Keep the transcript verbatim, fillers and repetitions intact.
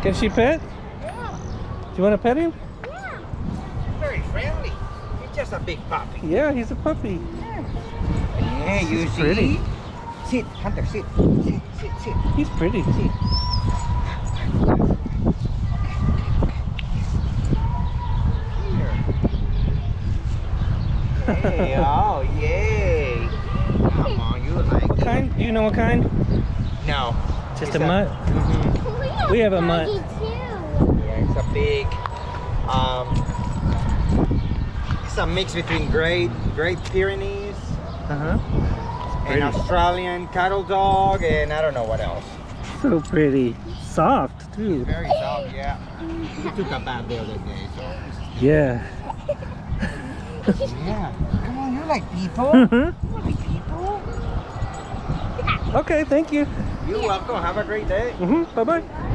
Can she pet? Yeah. Do you want to pet him? Yeah. Very friendly. He's just a big puppy. Yeah, he's a puppy. Yeah, you He's see? pretty. Sit, Hunter, sit. Sit, sit, sit. He's pretty. Sit. Hey, oh, yay. Come on, you like What it. kind? Do you know what kind? No. Just It's a mutt? Mhm. We have a mutt. Yeah, it's a big, um, it's a mix between Great, Great Pyrenees Uh-huh. and Australian cattle dog and I don't know what else. So pretty. Soft, too. Very soft, yeah. He took a bath the other day, so. Yeah. Yeah. Come on, you like people? Mhm. You like people? Okay, thank you. You're welcome. Have a great day. Mm-hmm. Bye-bye.